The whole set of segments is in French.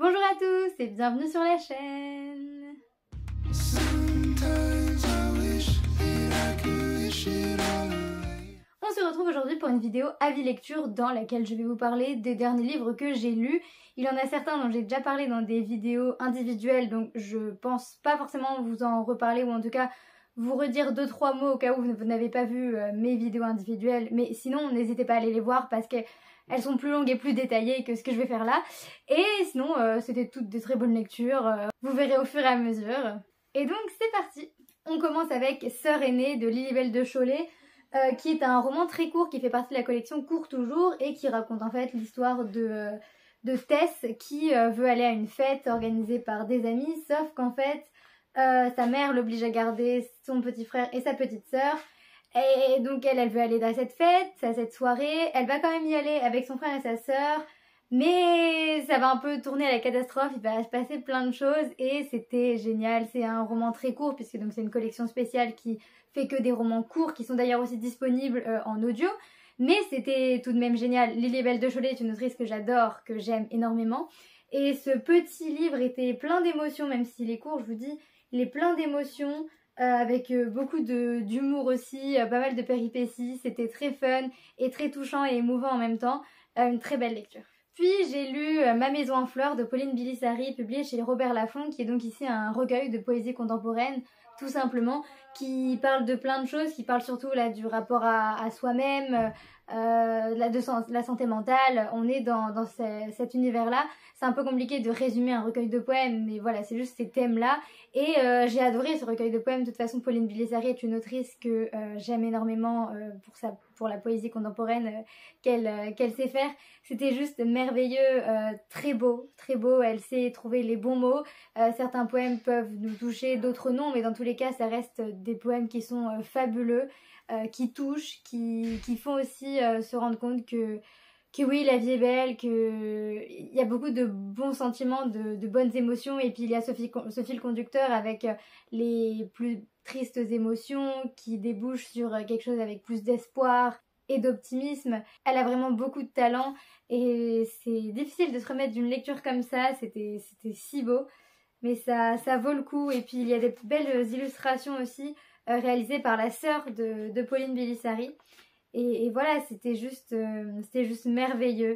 Bonjour à tous et bienvenue sur la chaîne. On se retrouve aujourd'hui pour une vidéo avis lecture dans laquelle je vais vous parler des derniers livres que j'ai lus. Il y en a certains dont j'ai déjà parlé dans des vidéos individuelles, donc je pense pas forcément vous en reparler ou en tout cas vous redire 2-3 mots au cas où vous n'avez pas vu mes vidéos individuelles, mais sinon n'hésitez pas à aller les voir parce qu'elles sont plus longues et plus détaillées que ce que je vais faire là. Et sinon, c'était toutes des très bonnes lectures, vous verrez au fur et à mesure. Et donc c'est parti. On commence avec Sœur aînée de Lilibelle de Cholet, qui est un roman très court qui fait partie de la collection Court toujours et qui raconte en fait l'histoire de Tess qui veut aller à une fête organisée par des amis, sauf qu'en fait sa mère l'oblige à garder son petit frère et sa petite sœur. Et donc elle veut aller à cette fête, à cette soirée, elle va quand même y aller avec son frère et sa sœur, mais ça va un peu tourner à la catastrophe, il va se passer plein de choses et c'était génial. C'est un roman très court puisque donc c'est une collection spéciale qui fait que des romans courts qui sont d'ailleurs aussi disponibles en audio, mais c'était tout de même génial. Lilibelle de Cholet est une autrice que j'adore, que j'aime énormément, et ce petit livre était plein d'émotions, même s'il est court, je vous dis, il est plein d'émotions. Avec beaucoup d'humour aussi, pas mal de péripéties, c'était très fun et très touchant et émouvant en même temps, une très belle lecture. Puis j'ai lu Ma maison en fleurs de Pauline Bilisari, publié chez Robert Laffont, qui est donc ici un recueil de poésie contemporaine, tout simplement, qui parle de plein de choses, qui parle surtout là du rapport à soi-même, de la santé mentale. On est dans cet univers-là. C'est un peu compliqué de résumer un recueil de poèmes, mais voilà, c'est juste ces thèmes-là. Et j'ai adoré ce recueil de poèmes. De toute façon, Pauline Bilisari est une autrice que j'aime énormément pour la poésie contemporaine qu'elle sait faire. C'était juste merveilleux, très beau, très beau. Elle sait trouver les bons mots. Certains poèmes peuvent nous toucher, d'autres non, mais dans tous les cas, ça reste des poèmes qui sont fabuleux, qui touchent, qui font aussi se rendre compte que oui, la vie est belle, qu'il y a beaucoup de bons sentiments, de bonnes émotions, et puis il y a ce fil conducteur avec les plus tristes émotions qui débouchent sur quelque chose avec plus d'espoir et d'optimisme. Elle a vraiment beaucoup de talent et c'est difficile de se remettre d'une lecture comme ça, c'était si beau, mais ça vaut le coup. Et puis il y a des belles illustrations aussi réalisées par la sœur de Pauline Bilisari. Et voilà, c'était juste merveilleux.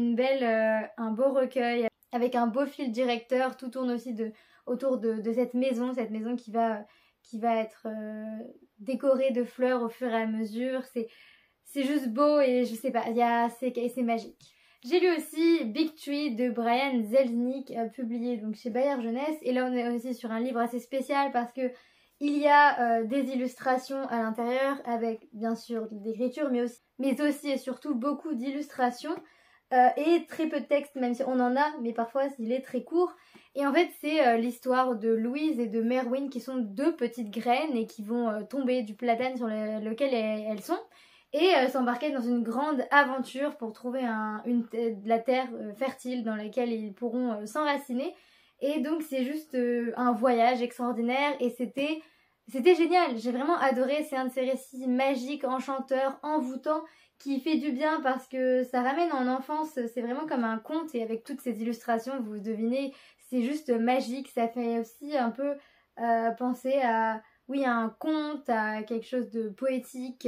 Un beau recueil avec un beau fil directeur. Tout tourne aussi autour de cette maison qui va être décorée de fleurs au fur et à mesure. C'est juste beau et je sais pas, c'est magique. J'ai lu aussi Big Tree de Brian Selznick, publié donc chez Bayard Jeunesse. Et là on est aussi sur un livre assez spécial parce que il y a des illustrations à l'intérieur avec bien sûr de l'écriture mais aussi et surtout beaucoup d'illustrations et très peu de texte, même si on en a, mais parfois il est très court. Et en fait c'est l'histoire de Louise et de Merwin qui sont deux petites graines et qui vont tomber du platane sur lequel elles sont et s'embarquer dans une grande aventure pour trouver de la terre fertile dans laquelle ils pourront s'enraciner. Et donc c'est juste un voyage extraordinaire et c'était génial, j'ai vraiment adoré. C'est un de ces récits magiques, enchanteurs, envoûtants, qui fait du bien parce que ça ramène en enfance. C'est vraiment comme un conte et avec toutes ces illustrations, vous devinez, c'est juste magique. Ça fait aussi un peu penser à un conte, à quelque chose de poétique,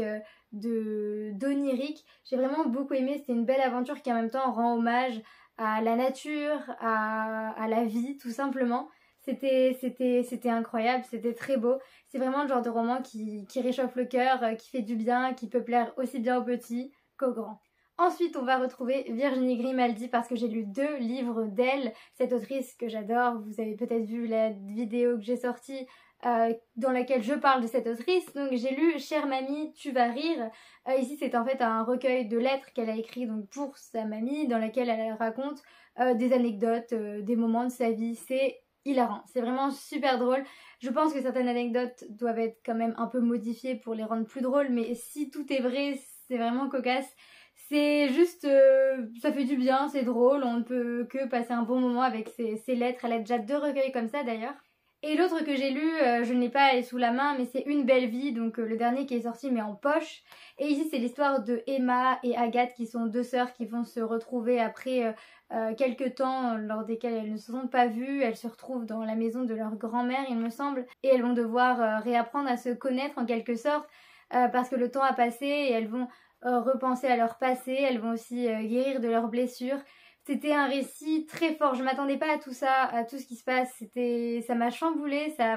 d'onirique. J'ai vraiment beaucoup aimé, c'était une belle aventure qui en même temps rend hommage à la nature, à la vie tout simplement. C'était incroyable, c'était très beau. C'est vraiment le genre de roman qui réchauffe le cœur, qui fait du bien, qui peut plaire aussi bien aux petits qu'aux grands. Ensuite, on va retrouver Virginie Grimaldi parce que j'ai lu 2 livres d'elle, cette autrice que j'adore. Vous avez peut-être vu la vidéo que j'ai sortie dans laquelle je parle de cette autrice. Donc j'ai lu Chère mamie, tu vas rire. Ici c'est en fait un recueil de lettres qu'elle a écrit donc pour sa mamie, dans laquelle elle raconte des anecdotes, des moments de sa vie. C'est hilarant, c'est vraiment super drôle. Je pense que certaines anecdotes doivent être quand même un peu modifiées pour les rendre plus drôles, mais si tout est vrai, c'est vraiment cocasse. C'est juste, ça fait du bien, c'est drôle, on ne peut que passer un bon moment avec ces lettres. Elle a déjà 2 recueils comme ça d'ailleurs. Et l'autre que j'ai lu, je ne l'ai pas sous la main, mais c'est Une belle vie, donc le dernier qui est sorti mais en poche. Et ici c'est l'histoire de Emma et Agathe qui sont 2 sœurs qui vont se retrouver après quelques temps lors desquels elles ne se sont pas vues. Elles se retrouvent dans la maison de leur grand-mère, il me semble, et elles vont devoir réapprendre à se connaître en quelque sorte, parce que le temps a passé et elles vont repenser à leur passé, elles vont aussi guérir de leurs blessures. C'était un récit très fort, je m'attendais pas à tout ça, à tout ce qui se passe, ça m'a chamboulée, ça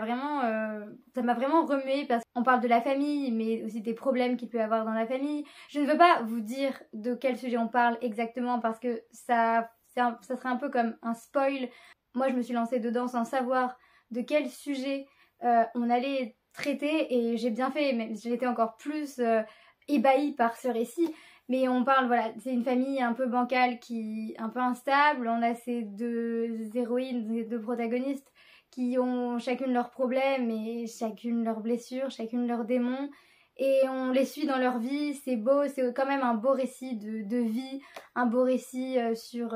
m'a vraiment remuée parce qu'on parle de la famille, mais aussi des problèmes qu'il peut y avoir dans la famille. Je ne veux pas vous dire de quel sujet on parle exactement parce que ça serait un peu comme un spoil. Moi je me suis lancée dedans sans savoir de quel sujet on allait traiter et j'ai bien fait, mais j'ai été encore plus ébahie par ce récit. Mais on parle, voilà, c'est une famille un peu bancale, un peu instable. On a ces deux héroïnes, ces deux protagonistes qui ont chacune leurs problèmes et chacune leurs blessures, chacune leurs démons. Et on les suit dans leur vie, c'est beau, c'est quand même un beau récit de vie, un beau récit sur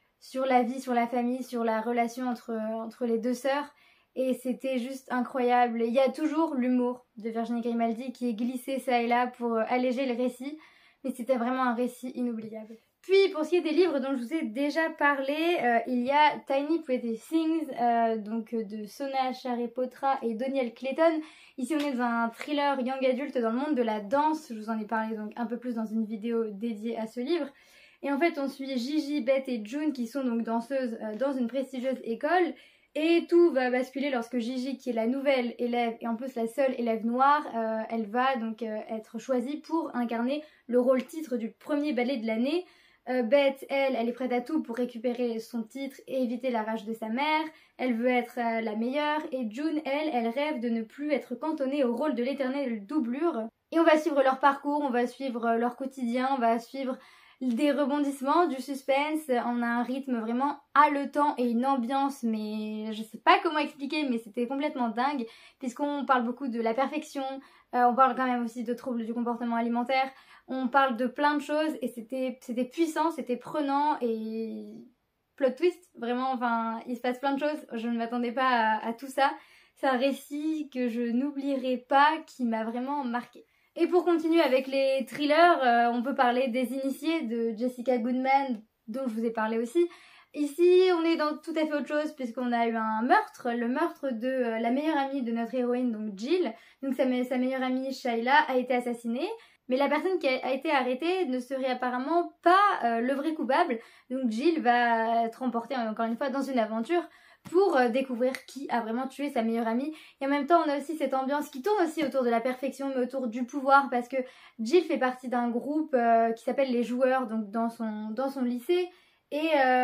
la vie, sur la famille, sur la relation entre les deux sœurs. Et c'était juste incroyable. Il y a toujours l'humour de Virginie Grimaldi qui est glissé ça et là pour alléger le récit. Mais c'était vraiment un récit inoubliable. Puis pour ce qui est des livres dont je vous ai déjà parlé, il y a Tiny Pretty Things, donc de Sona Charé-Potra et Doniel Clayton. Ici on est dans un thriller young adulte dans le monde de la danse, je vous en ai parlé donc un peu plus dans une vidéo dédiée à ce livre. Et en fait on suit Gigi, Beth et June qui sont donc danseuses dans une prestigieuse école. Et tout va basculer lorsque Gigi, qui est la nouvelle élève et en plus la seule élève noire, elle va donc être choisie pour incarner le rôle titre du premier ballet de l'année. Beth, elle est prête à tout pour récupérer son titre et éviter la rage de sa mère. Elle veut être la meilleure. Et June, elle rêve de ne plus être cantonnée au rôle de l'éternelle doublure. Et on va suivre leur parcours, on va suivre leur quotidien, on va suivre des rebondissements, du suspense, on a un rythme vraiment haletant et une ambiance, mais je sais pas comment expliquer, mais c'était complètement dingue, puisqu'on parle beaucoup de la perfection, on parle quand même aussi de troubles du comportement alimentaire, on parle de plein de choses, et c'était puissant, c'était prenant, et plot twist, vraiment, enfin, il se passe plein de choses, je ne m'attendais pas à tout ça, c'est un récit que je n'oublierai pas, qui m'a vraiment marqué. Et pour continuer avec les thrillers, on peut parler des Initiés de Jessica Goodman, dont je vous ai parlé aussi. Ici, on est dans tout à fait autre chose puisqu'on a eu un meurtre, le meurtre de la meilleure amie de notre héroïne, donc Jill. Donc sa meilleure amie, Shayla, a été assassinée. Mais la personne qui a été arrêtée ne serait apparemment pas le vrai coupable. Donc Jill va être emportée encore une fois dans une aventure pour découvrir qui a vraiment tué sa meilleure amie. Et en même temps, on a aussi cette ambiance qui tourne aussi autour de la perfection, mais autour du pouvoir, parce que Jill fait partie d'un groupe qui s'appelle les Joueurs, donc dans son lycée. Et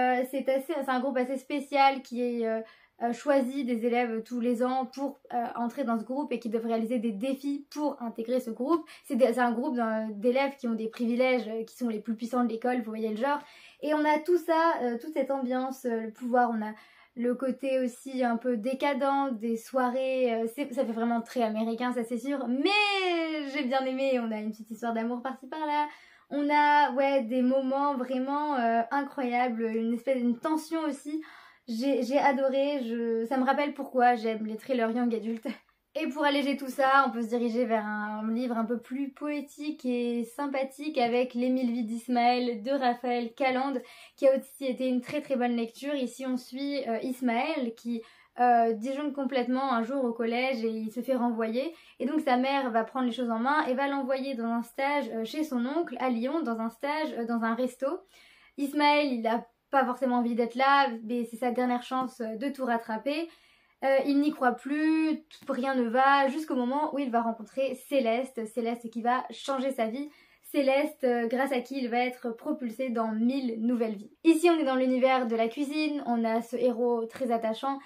c'est un groupe assez spécial qui est choisi des élèves tous les ans pour entrer dans ce groupe et qui doivent réaliser des défis pour intégrer ce groupe. C'est un groupe d'élèves qui ont des privilèges qui sont les plus puissants de l'école, vous voyez le genre. Et on a tout ça, toute cette ambiance, le pouvoir, on a le côté aussi un peu décadent des soirées, ça fait vraiment très américain, ça c'est sûr, mais j'ai bien aimé, on a une petite histoire d'amour par-ci par-là, on a des moments vraiment incroyables, une tension aussi, j'ai adoré, ça me rappelle pourquoi j'aime les thrillers young adultes. Et pour alléger tout ça, on peut se diriger vers un livre un peu plus poétique et sympathique avec Les 1000 vies d'Ismaël de Raphaël Calande, qui a aussi été une très très bonne lecture. Ici on suit Ismaël qui disjoncte complètement un jour au collège et il se fait renvoyer. Et donc sa mère va prendre les choses en main et va l'envoyer dans un stage chez son oncle à Lyon, dans un stage dans un resto. Ismaël, il a pas forcément envie d'être là, mais c'est sa dernière chance de tout rattraper. Il n'y croit plus, rien ne va, jusqu'au moment où il va rencontrer Céleste qui va changer sa vie. Céleste, grâce à qui il va être propulsé dans 1000 nouvelles vies. Ici on est dans l'univers de la cuisine, on a ce héros très attachant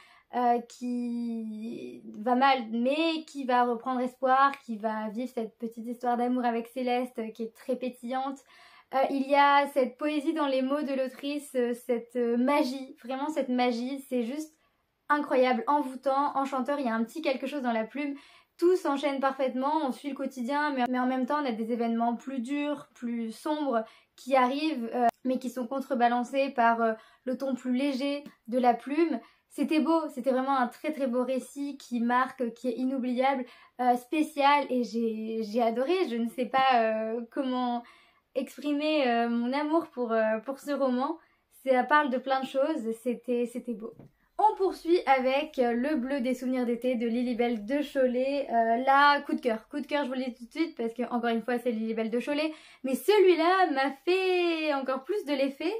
qui va mal mais qui va reprendre espoir, qui va vivre cette petite histoire d'amour avec Céleste qui est très pétillante. Il y a cette poésie dans les mots de l'autrice, cette magie, vraiment cette magie, c'est juste incroyable, envoûtant, enchanteur, il y a un petit quelque chose dans la plume, tout s'enchaîne parfaitement, on suit le quotidien, mais en même temps on a des événements plus durs, plus sombres qui arrivent, mais qui sont contrebalancés par le ton plus léger de la plume. C'était beau, c'était vraiment un très très beau récit qui marque, qui est inoubliable, spécial, et j'ai adoré, je ne sais pas comment exprimer mon amour pour ce roman. ça parle de plein de choses, c'était beau. On poursuit avec Le bleu des souvenirs d'été de Lilibelle de Cholet. Là, coup de cœur, je vous le dis tout de suite parce que encore une fois c'est Lilibelle de Cholet. Mais celui-là m'a fait encore plus de l'effet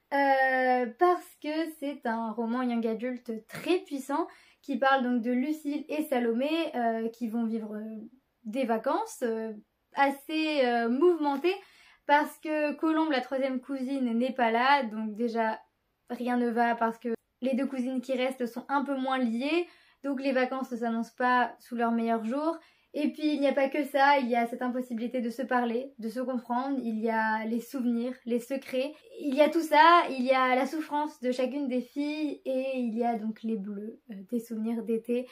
parce que c'est un roman young adulte très puissant qui parle donc de Lucille et Salomé qui vont vivre des vacances assez mouvementées parce que Colombe, la troisième cousine, n'est pas là. Donc déjà rien ne va parce que les deux cousines qui restent sont un peu moins liées, donc les vacances ne s'annoncent pas sous leurs meilleurs jours. Et puis il n'y a pas que ça, il y a cette impossibilité de se parler, de se comprendre, il y a les souvenirs, les secrets, il y a tout ça, il y a la souffrance de chacune des filles et il y a donc les bleus, des souvenirs d'été.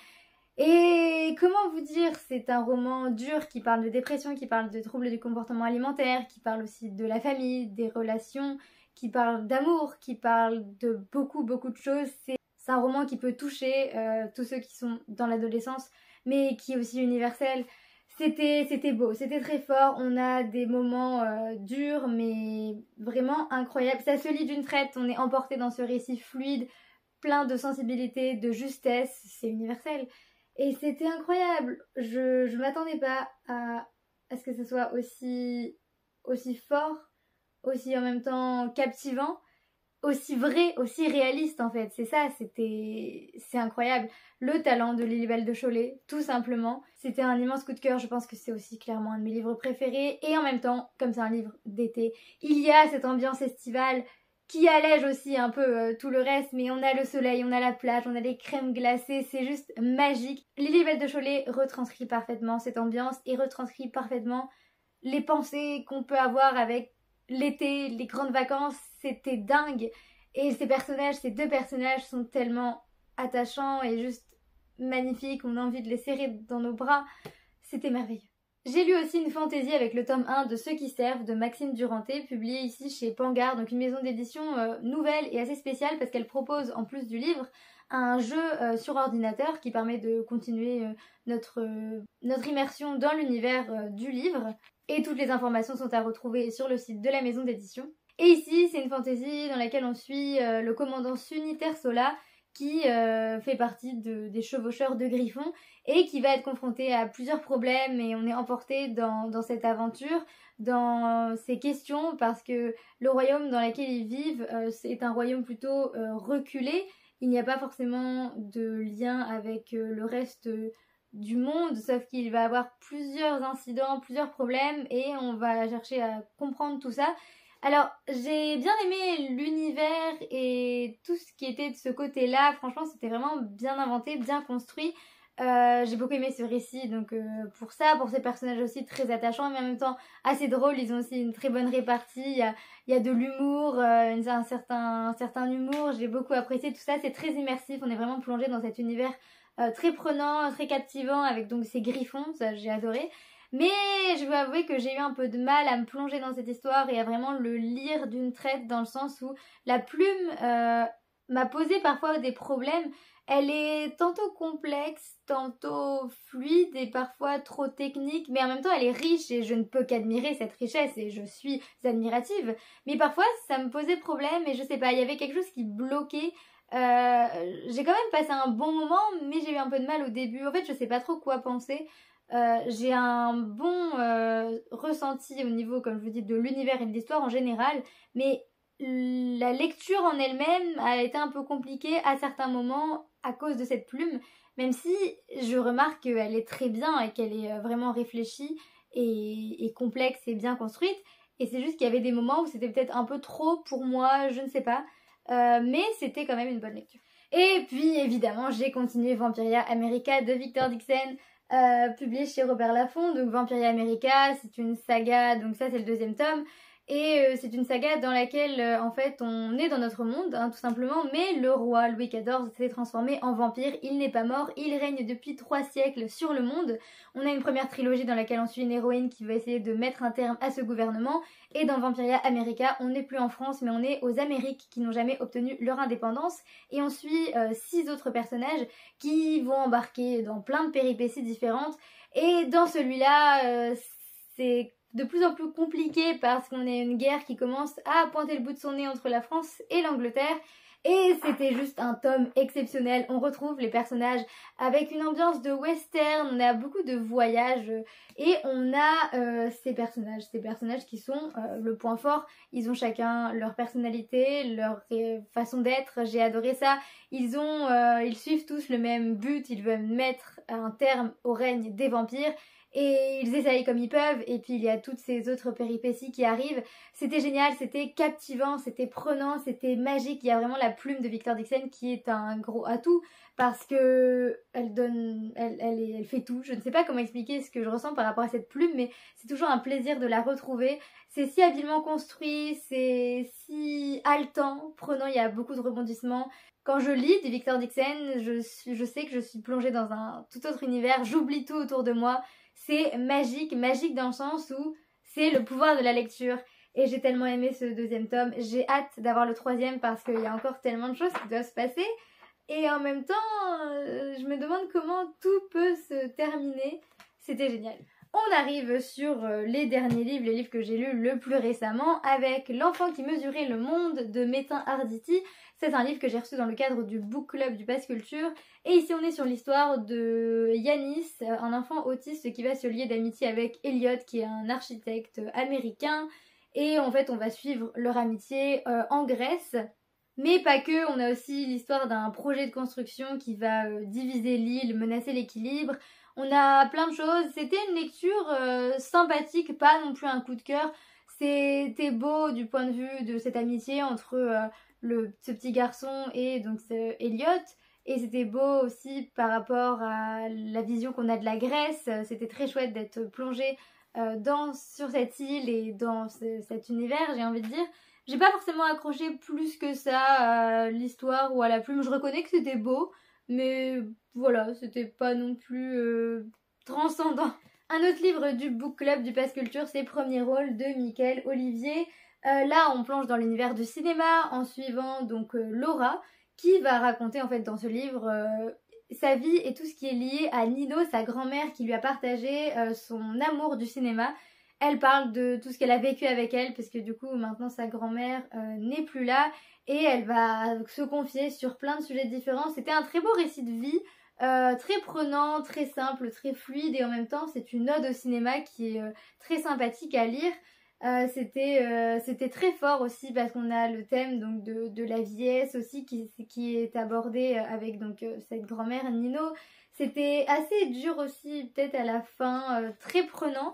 Et comment vous dire, c'est un roman dur qui parle de dépression, qui parle de troubles du comportement alimentaire, qui parle aussi de la famille, des relations, qui parle d'amour, qui parle de beaucoup de choses. C'est un roman qui peut toucher tous ceux qui sont dans l'adolescence, mais qui est aussi universel. C'était beau, c'était très fort, on a des moments durs, mais vraiment incroyables. Ça se lit d'une traite, on est emporté dans ce récit fluide, plein de sensibilité, de justesse, c'est universel. Et c'était incroyable, je m'attendais pas à ce que ce soit aussi fort, aussi en même temps captivant, aussi vrai, aussi réaliste en fait. C'est ça, c'est incroyable. Le talent de Lilibelle de Cholet, tout simplement. C'était un immense coup de cœur, je pense que c'est aussi clairement un de mes livres préférés. Et en même temps, comme c'est un livre d'été, il y a cette ambiance estivale qui allège aussi un peu tout le reste, mais on a le soleil, on a la plage, on a les crèmes glacées, c'est juste magique. Lilibelle de Cholet retranscrit parfaitement cette ambiance et retranscrit parfaitement les pensées qu'on peut avoir avec l'été, les grandes vacances, c'était dingue. Et ces deux personnages sont tellement attachants et juste magnifiques, on a envie de les serrer dans nos bras. C'était merveilleux. J'ai lu aussi une fantaisie avec le tome 1 de Ceux qui servent de Maxime Duranté, publié ici chez Pangar, donc une maison d'édition nouvelle et assez spéciale parce qu'elle propose, en plus du livre, un jeu sur ordinateur qui permet de continuer notre immersion dans l'univers du livre. Et toutes les informations sont à retrouver sur le site de la maison d'édition. Et ici, c'est une fantaisie dans laquelle on suit le commandant Sunny Tersola qui fait partie des chevaucheurs de Griffon et qui va être confronté à plusieurs problèmes et on est emporté dans cette aventure, dans ces questions parce que le royaume dans lequel ils vivent c'est un royaume plutôt reculé. Il n'y a pas forcément de lien avec le reste du monde, sauf qu'il va avoir plusieurs incidents, plusieurs problèmes et on va chercher à comprendre tout ça. Alors, j'ai bien aimé l'univers et tout ce qui était de ce côté-là. Franchement, c'était vraiment bien inventé, bien construit. J'ai beaucoup aimé ce récit, donc pour ça, pour ces personnages aussi très attachants, mais en même temps assez drôles. Ils ont aussi une très bonne répartie. Il y a de l'humour, un certain humour. J'ai beaucoup apprécié tout ça. C'est très immersif. On est vraiment plongé dans cet univers très prenant, très captivant, avec donc ces griffons. Ça, j'ai adoré. Mais je dois avouer que j'ai eu un peu de mal à me plonger dans cette histoire et à vraiment le lire d'une traite dans le sens où la plume m'a posé parfois des problèmes. Elle est tantôt complexe, tantôt fluide et parfois trop technique, mais en même temps elle est riche et je ne peux qu'admirer cette richesse et je suis admirative. Mais parfois ça me posait problème et je sais pas, il y avait quelque chose qui bloquait. J'ai quand même passé un bon moment, mais j'ai eu un peu de mal au début. En fait, je sais pas trop quoi penser. J'ai un bon ressenti au niveau, comme je vous dis, de l'univers et de l'histoire en général, mais la lecture en elle-même a été un peu compliquée à certains moments à cause de cette plume, même si je remarque qu'elle est très bien et qu'elle est vraiment réfléchie et complexe et bien construite, et c'est juste qu'il y avait des moments où c'était peut-être un peu trop pour moi, je ne sais pas, mais c'était quand même une bonne lecture. Et puis évidemment j'ai continué Vampiria America de Victor Dixon, publié chez Robert Laffont. Donc Vampiria America, c'est une saga, donc ça c'est le deuxième tome, et c'est une saga dans laquelle en fait on est dans notre monde tout simplement, mais le roi Louis XIV s'est transformé en vampire. Il n'est pas mort, il règne depuis 3 siècles sur le monde. On a une première trilogie dans laquelle on suit une héroïne qui va essayer de mettre un terme à ce gouvernement, et dans Vampiria America on n'est plus en France mais on est aux Amériques qui n'ont jamais obtenu leur indépendance, et on suit 6 autres personnages qui vont embarquer dans plein de péripéties différentes. Et dans celui-là c'est de plus en plus compliqué parce qu'on a une guerre qui commence à pointer le bout de son nez entre la France et l'Angleterre. Et c'était juste un tome exceptionnel. On retrouve les personnages avec une ambiance de western, on a beaucoup de voyages et on a ces personnages qui sont le point fort. Ils ont chacun leur personnalité, leur façon d'être, j'ai adoré ça. Ils suivent tous le même but, ils veulent mettre un terme au règne des vampires. Et ils essayent comme ils peuvent, et puis il y a toutes ces autres péripéties qui arrivent. C'était génial, c'était captivant, c'était prenant, c'était magique. Il y a vraiment la plume de Victor Dixon qui est un gros atout parce que elle fait tout. Je ne sais pas comment expliquer ce que je ressens par rapport à cette plume, mais c'est toujours un plaisir de la retrouver. C'est si habilement construit, c'est si haletant, prenant, il y a beaucoup de rebondissements. Quand je lis du Victor Dixon, je sais que je suis plongée dans un tout autre univers, j'oublie tout autour de moi. C'est magique, magique dans le sens où c'est le pouvoir de la lecture. Et j'ai tellement aimé ce deuxième tome. J'ai hâte d'avoir le troisième parce qu'il y a encore tellement de choses qui doivent se passer. Et en même temps, je me demande comment tout peut se terminer. C'était génial. On arrive sur les derniers livres, les livres que j'ai lus le plus récemment, avec L'enfant qui mesurait le monde de Metin Arditi. C'est un livre que j'ai reçu dans le cadre du book club du Pass Culture. Et ici on est sur l'histoire de Yanis, un enfant autiste qui va se lier d'amitié avec Elliot, qui est un architecte américain. Et en fait on va suivre leur amitié en Grèce. Mais pas que, on a aussi l'histoire d'un projet de construction qui va diviser l'île, menacer l'équilibre. On a plein de choses. C'était une lecture sympathique, pas non plus un coup de cœur. C'était beau du point de vue de cette amitié entre ce petit garçon et donc Elliot. Et c'était beau aussi par rapport à la vision qu'on a de la Grèce. C'était très chouette d'être plongé sur cette île et dans cet univers, j'ai envie de dire. J'ai pas forcément accroché plus que ça à l'histoire ou à la plume. Je reconnais que c'était beau, mais voilà, c'était pas non plus transcendant. Un autre livre du book club du Pass Culture, c'est Premier rôle de Mickaël Olivier. Là, on plonge dans l'univers du cinéma en suivant donc Laura, qui va raconter en fait dans ce livre sa vie et tout ce qui est lié à Nino, sa grand-mère qui lui a partagé son amour du cinéma. Elle parle de tout ce qu'elle a vécu avec elle, parce que du coup maintenant sa grand-mère n'est plus là, et elle va se confier sur plein de sujets différents. C'était un très beau récit de vie, très prenant, très simple, très fluide, et en même temps c'est une ode au cinéma qui est très sympathique à lire. C'était très fort aussi parce qu'on a le thème donc de la vieillesse aussi qui est abordé avec donc cette grand-mère Nino. C'était assez dur aussi peut-être à la fin, très prenant.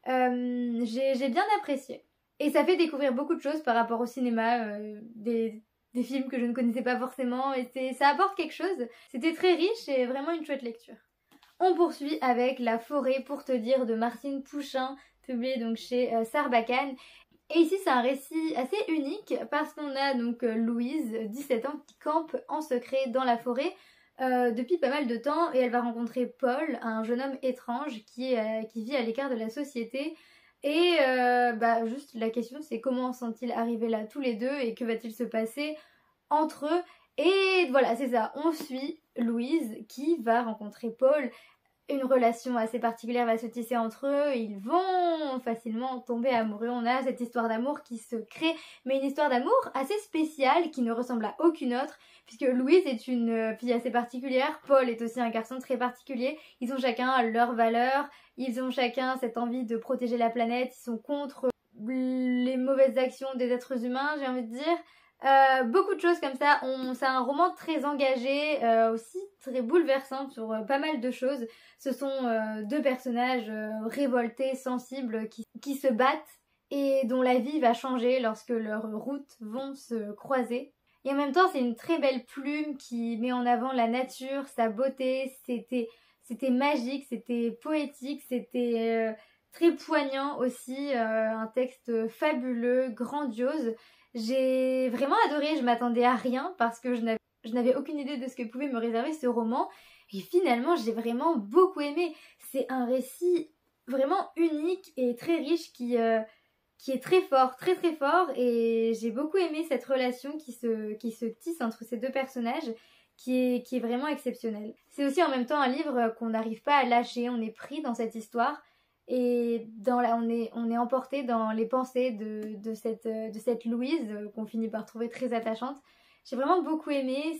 J'ai bien apprécié. Et ça fait découvrir beaucoup de choses par rapport au cinéma, des films que je ne connaissais pas forcément, et ça apporte quelque chose. C'était très riche et vraiment une chouette lecture. On poursuit avec La forêt pour te dire de Martine Pouchin, publié donc chez Sarbacane. Et ici c'est un récit assez unique parce qu'on a donc Louise, 17 ans, qui campe en secret dans la forêt depuis pas mal de temps, et elle va rencontrer Paul, un jeune homme étrange qui vit à l'écart de la société. Et juste la question c'est comment sont-ils arrivés là tous les deux et que va-t-il se passer entre eux. Et voilà, c'est ça, on suit Louise qui va rencontrer Paul. Une relation assez particulière va se tisser entre eux, ils vont facilement tomber amoureux. On a cette histoire d'amour qui se crée, mais une histoire d'amour assez spéciale qui ne ressemble à aucune autre, puisque Louise est une fille assez particulière, Paul est aussi un garçon très particulier. Ils ont chacun leurs valeurs, ils ont chacun cette envie de protéger la planète, ils sont contre les mauvaises actions des êtres humains, j'ai envie de dire. Beaucoup de choses comme ça. C'est un roman très engagé, aussi très bouleversant sur pas mal de choses. Ce sont deux personnages révoltés, sensibles, qui se battent et dont la vie va changer lorsque leurs routes vont se croiser. Et en même temps, c'est une très belle plume qui met en avant la nature, sa beauté. C'était magique, c'était poétique, c'était très poignant aussi. Un texte fabuleux, grandiose. J'ai vraiment adoré, je m'attendais à rien parce que je n'avais aucune idée de ce que pouvait me réserver ce roman. Et finalement, j'ai vraiment beaucoup aimé. C'est un récit vraiment unique et très riche qui est très fort, très très fort. Et j'ai beaucoup aimé cette relation qui se tisse entre ces deux personnages qui est vraiment exceptionnelle. C'est aussi en même temps un livre qu'on n'arrive pas à lâcher, on est pris dans cette histoire. Et on est emporté dans les pensées de cette Louise qu'on finit par trouver très attachante. J'ai vraiment beaucoup aimé,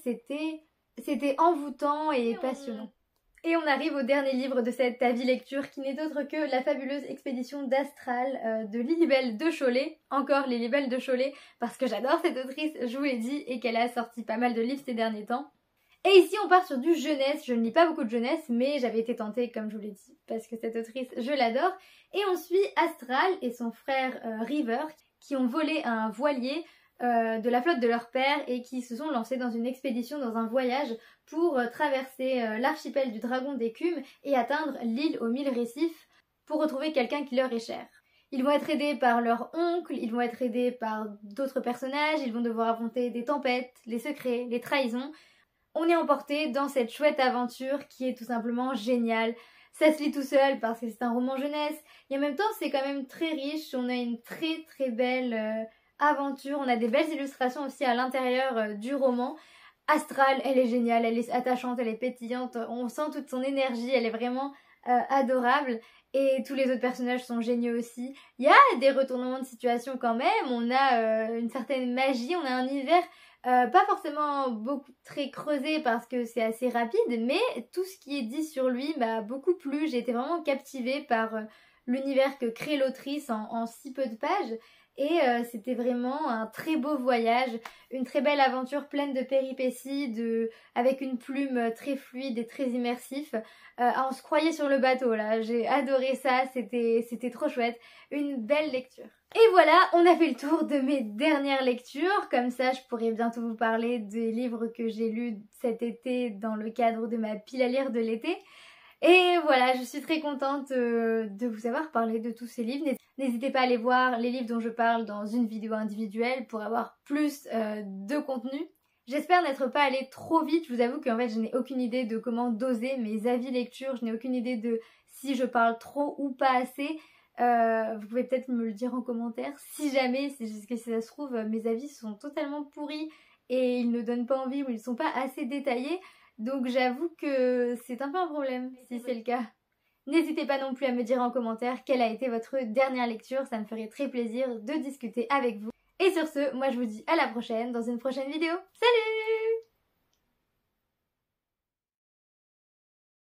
c'était envoûtant et passionnant. Et on arrive au dernier livre de cette avis lecture qui n'est autre que La fabuleuse expédition d'Astral de Lilibelle de Cholet. Encore Lilibelle de Cholet parce que j'adore cette autrice, je vous l'ai dit, et qu'elle a sorti pas mal de livres ces derniers temps. Et ici on part sur du jeunesse, je ne lis pas beaucoup de jeunesse mais j'avais été tentée comme je vous l'ai dit parce que cette autrice je l'adore. Et on suit Astral et son frère River qui ont volé un voilier de la flotte de leur père et qui se sont lancés dans une expédition, dans un voyage pour traverser l'archipel du dragon d'écume et atteindre l'île aux 1000 récifs pour retrouver quelqu'un qui leur est cher. Ils vont être aidés par leur oncle, ils vont être aidés par d'autres personnages, ils vont devoir affronter des tempêtes, les secrets, les trahisons. On est emporté dans cette chouette aventure qui est tout simplement géniale. Ça se lit tout seul parce que c'est un roman jeunesse et en même temps c'est quand même très riche, on a une très très belle aventure, on a des belles illustrations aussi à l'intérieur du roman. Astral, elle est géniale, elle est attachante, elle est pétillante, on sent toute son énergie, elle est vraiment adorable. Et tous les autres personnages sont géniaux aussi. Il y a des retournements de situation quand même, on a une certaine magie, on a un univers pas forcément beaucoup très creusé parce que c'est assez rapide, mais tout ce qui est dit sur lui m'a beaucoup plu. J'ai été vraiment captivée par l'univers que crée l'autrice en si peu de pages. Et c'était vraiment un très beau voyage, une très belle aventure pleine de péripéties, avec une plume très fluide et très immersif. On se croyait sur le bateau là, j'ai adoré ça, c'était trop chouette, une belle lecture. Et voilà, on a fait le tour de mes dernières lectures, comme ça je pourrais bientôt vous parler des livres que j'ai lus cet été dans le cadre de ma pile à lire de l'été. Et voilà, je suis très contente de vous avoir parlé de tous ces livres. N'hésitez pas à aller voir les livres dont je parle dans une vidéo individuelle pour avoir plus de contenu. J'espère n'être pas allée trop vite, je vous avoue qu'en fait je n'ai aucune idée de comment doser mes avis lecture, je n'ai aucune idée de si je parle trop ou pas assez. Vous pouvez peut-être me le dire en commentaire si jamais, si ça se trouve, mes avis sont totalement pourris et ils ne donnent pas envie ou ils ne sont pas assez détaillés. Donc j'avoue que c'est un peu un problème si c'est le cas. N'hésitez pas non plus à me dire en commentaire quelle a été votre dernière lecture, ça me ferait très plaisir de discuter avec vous. Et sur ce, moi je vous dis à la prochaine dans une prochaine vidéo. Salut!